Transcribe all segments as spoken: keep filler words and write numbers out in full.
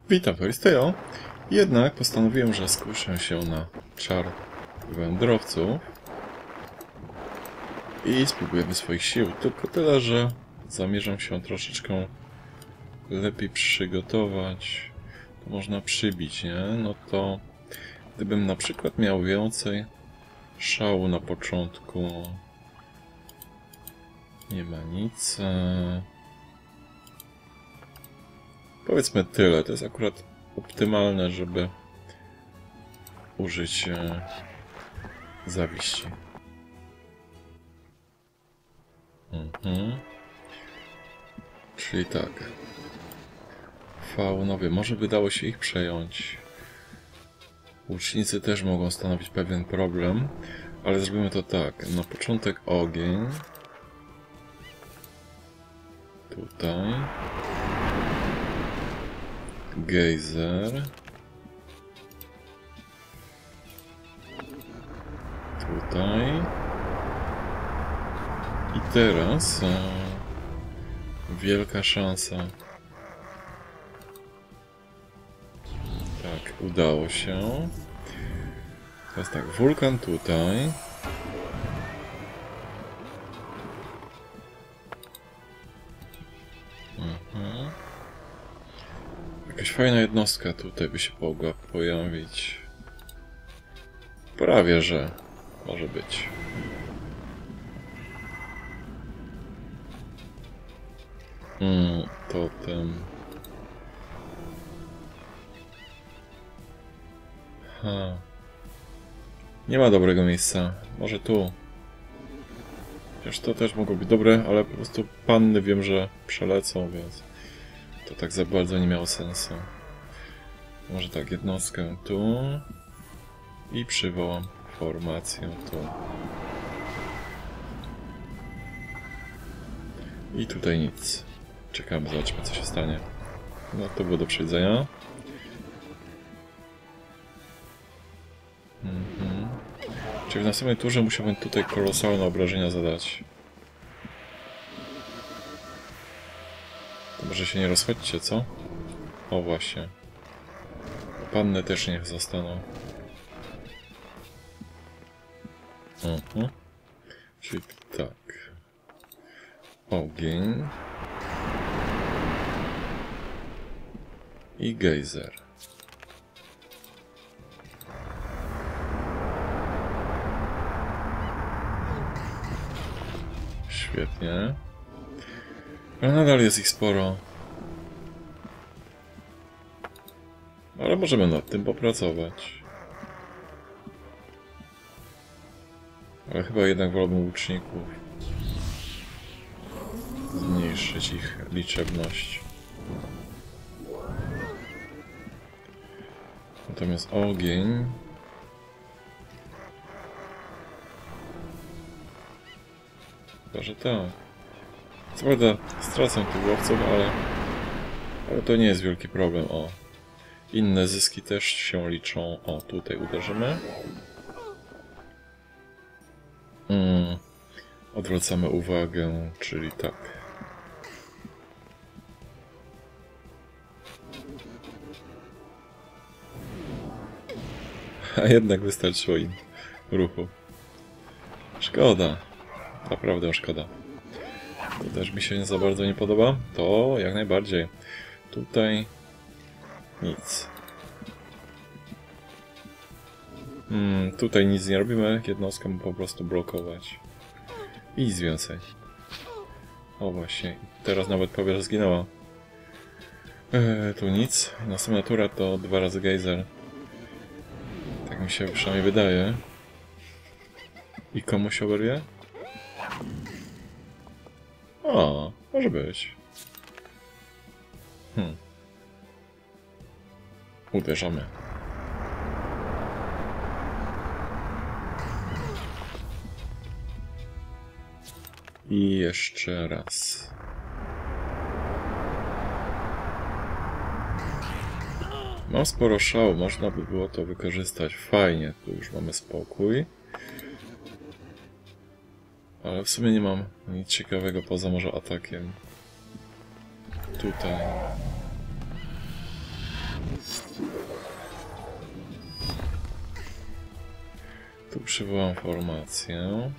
Witam, Toristeo. Jednak postanowiłem, że skuszę się na czar wędrowców i spróbujemy swoich sił. Tylko tyle, że zamierzam się troszeczkę lepiej przygotować. To można przybić, nie? No to gdybym na przykład miał więcej szału na początku. Nie ma nic. Powiedzmy tyle. To jest akurat optymalne, żeby użyć zawiści. Mhm. Czyli tak. Faunowie. Może by dało się ich przejąć. Łucznicy też mogą stanowić pewien problem, ale zrobimy to tak. Na początek ogień. Tutaj. Gejzer. Tutaj. I teraz e, wielka szansa. Tak, udało się. Teraz tak, wulkan tutaj. Mhm. Jakaś fajna jednostka tutaj by się mogła pojawić. Prawie, że może być. Hmm, totem. Ha. Nie ma dobrego miejsca. Może tu. Chociaż to też mogło być dobre, ale po prostu panny wiem, że przelecą, więc to tak za bardzo nie miało sensu. Może tak, jednostkę tu i przywołam formację tu. I tutaj nic. Czekamy, zobaczmy co się stanie. No to było do przewidzenia. Mhm. Czyli w następnej turze musiałbym tutaj kolosalne obrażenia zadać. To może się nie rozchodźcie, co? O właśnie. Panny też niech zostaną. Mhm. Czyli tak. Ogień. I gejzer. Świetnie. Ale nadal jest ich sporo. Ale możemy nad tym popracować. Ale chyba jednak wolałbym łuczników. Zmniejszyć ich liczebność. Natomiast ogień... Chyba, że tak. Co prawda stracę tych łowców, ale... Ale to nie jest wielki problem. O. Inne zyski też się liczą. O, tutaj uderzymy. Mm. Odwracamy uwagę, czyli tak. A jednak wystarczyło im ruchu. Szkoda. Naprawdę szkoda. To też mi się za bardzo nie podoba. To jak najbardziej. Tutaj nic. Hmm, tutaj nic nie robimy. Jednostkę po prostu blokować. I nic więcej. O właśnie. Teraz nawet prawie że zginęła. Eee, tu nic. Następna tura to dwa razy gejzer. Tak mi się przynajmniej wydaje. I komu się oberwie? O, może być. Hmm. Uderzamy. I jeszcze raz. Mam sporo szału, można by było to wykorzystać. Fajnie, tu już mamy spokój. Ale w sumie nie mam nic ciekawego poza może atakiem. Tutaj. Tu przywołam formację.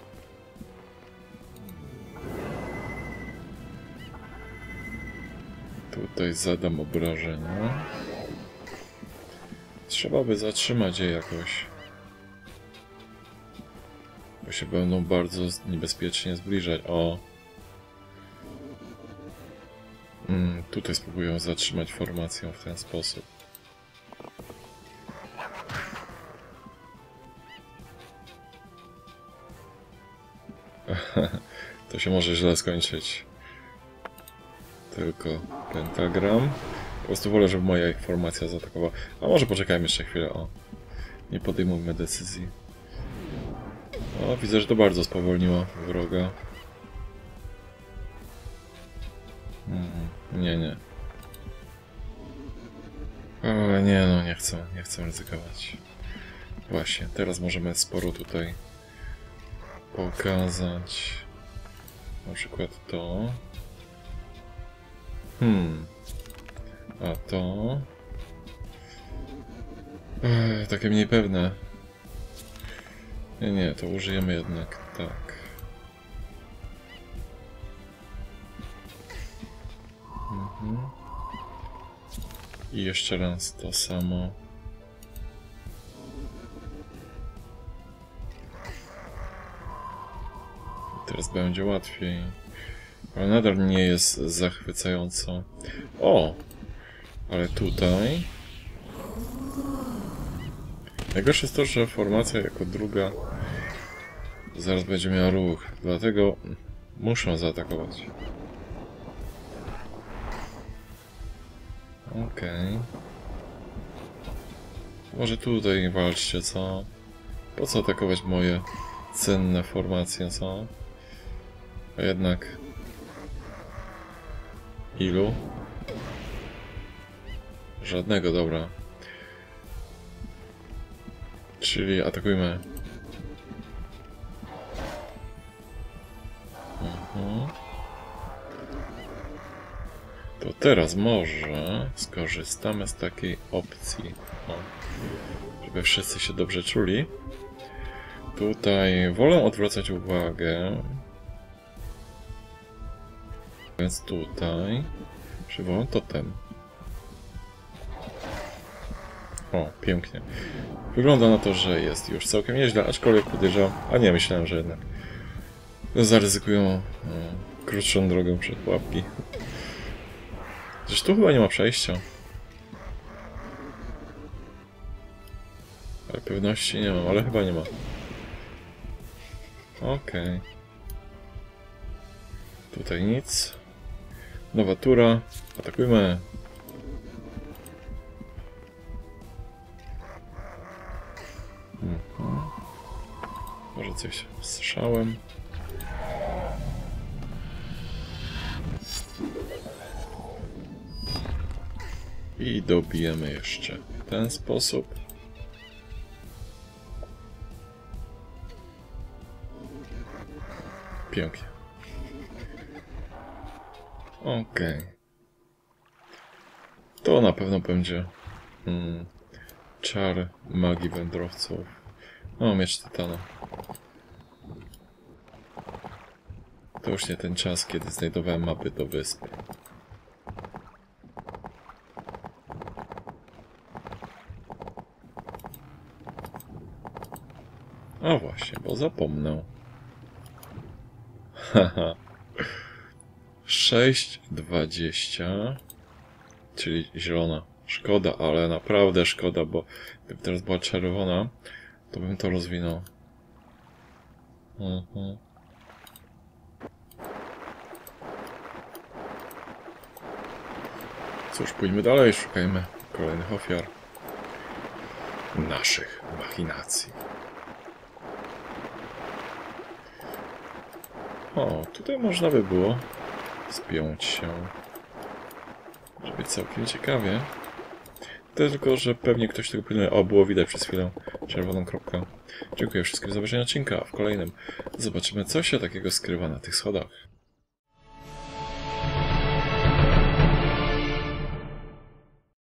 Tutaj zadam obrażenia. Trzeba by zatrzymać je jakoś. Bo się będą bardzo niebezpiecznie zbliżać. O! Mm, tutaj spróbuję zatrzymać formację w ten sposób. To się może źle skończyć. Tylko pentagram. Po prostu wolę, żeby moja formacja zaatakowała. A może poczekajmy jeszcze chwilę, o. Nie podejmujmy decyzji. O, widzę, że to bardzo spowolniło wroga. Hmm, nie, nie. O, nie, no nie chcę, nie chcę ryzykować. Właśnie, teraz możemy sporo tutaj pokazać. Na przykład to. Hmm. A to... Ech, takie mniej pewne. Nie, nie, to użyjemy jednak, tak. Mhm. I jeszcze raz to samo. I teraz będzie łatwiej. Ale nadal nie jest zachwycająco. O! Ale tutaj... Najgorsze jest to, że formacja jako druga zaraz będzie miała ruch. Dlatego muszę zaatakować. Okej. Okay. Może tutaj walczcie, co? Po co atakować moje cenne formacje, co? A jednak... Ilu? Żadnego, dobra. Czyli atakujmy. Mhm. To teraz może skorzystamy z takiej opcji. O. Żeby wszyscy się dobrze czuli. Tutaj wolę odwracać uwagę. Więc tutaj przywołam totem. O, pięknie. Wygląda na to, że jest już całkiem nieźle, aczkolwiek podejrzewam, a nie, myślałem, że jednak zaryzykują o, krótszą drogę przed pułapki. Zresztą tu chyba nie ma przejścia. Ale pewności nie mam, ale chyba nie ma. Okej. Okay. Tutaj nic. Nowa tura. Atakujmy. Mhm. Może coś słyszałem. I dobijemy jeszcze w ten sposób. Pięknie. Okej. Okay. To na pewno będzie hmm, czar magii wędrowców. O, miecz tytana. To już nie ten czas, kiedy znajdowałem mapy do wyspy. A właśnie, bo zapomnę. Haha. sześć dwadzieścia. Czyli zielona. Szkoda, ale naprawdę szkoda, bo gdyby teraz była czerwona, to bym to rozwinął. Mhm. Cóż, pójdźmy dalej, szukajmy kolejnych ofiar naszych machinacji. O, tutaj można by było spiąć się, żeby być całkiem ciekawie. Tylko, że pewnie ktoś tego pilnuje. O, było widać przez chwilę czerwoną kropkę. Dziękuję wszystkim za obejrzenie odcinka. W kolejnym zobaczymy, co się takiego skrywa na tych schodach.